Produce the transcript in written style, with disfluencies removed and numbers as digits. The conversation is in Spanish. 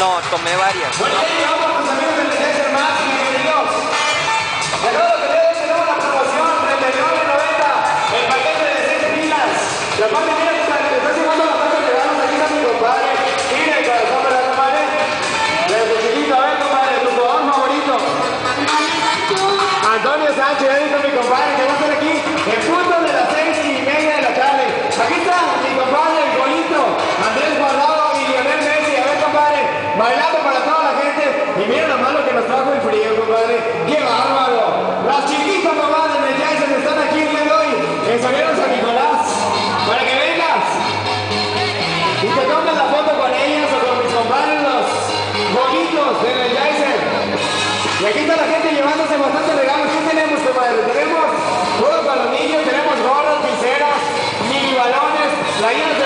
No, tomé varias. Bueno, ya llegamos a tus amigos del Desert Max, bienvenidos. De nuevo que tenemos la promoción, 39.90, el paquete de 6 pilas. La parte mira, te estás llevando la parte de regalos, aquí está mi compadre. Mira el corazón, ¿verdad, compadre? Desde chiquito, a ver, compadre, tu jugador favorito. Antonio Sánchez, ya dijo mi compadre que va a estar aquí en punto de las 6:30 de la tarde. Aquí está mi compadre, el bonito, Andrés Guardado y Lionel Messi. A ver, compadre, bailando para toda la gente. Y miren la mano que nos trajo el frío, compadre. ¡Qué bárbaro! Las chiquitas, compadre, de Jason están aquí el día de hoy en Salieron San Nicolás. Para que vengas y te tomes la foto con ellas o con mis compadres, los bonitos de The Jason. Y aquí está la gente llevándose bastantes regalos. ¿Qué tenemos, compadre? Tenemos juegos para los niños, tenemos gorros, piseros, mini balones, playeras